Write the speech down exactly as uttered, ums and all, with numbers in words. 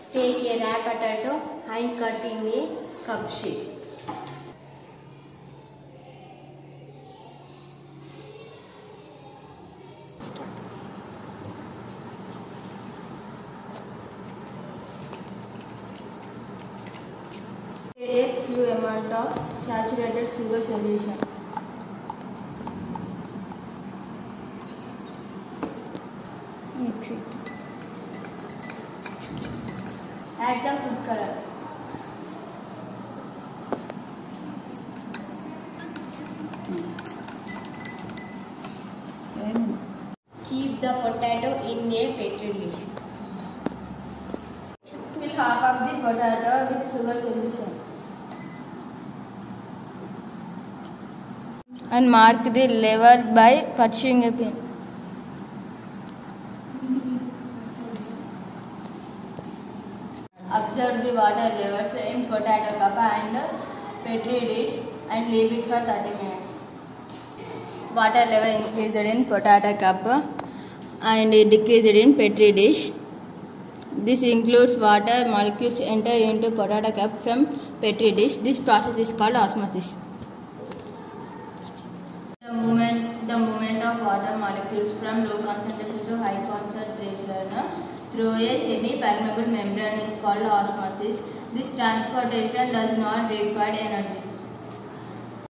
Take a raw potato and cut in a cup shape. Add a few amount of saturated sugar solution. Mix it. Add some food color. Then Keep the potato in a petri dish. Fill half of the potato with sugar solution. and mark the lever by pursuing a pin. Observe the water levels in potato cup and petri dish and leave it for thirty minutes. Water level increased in potato cup and decreased in petri dish. This includes water molecules enter into potato cup from petri dish. This process is called osmosis. The movement, the movement of water molecules from low concentration to high concentration through a semi-permeable membrane is called osmosis. This transportation does not require energy.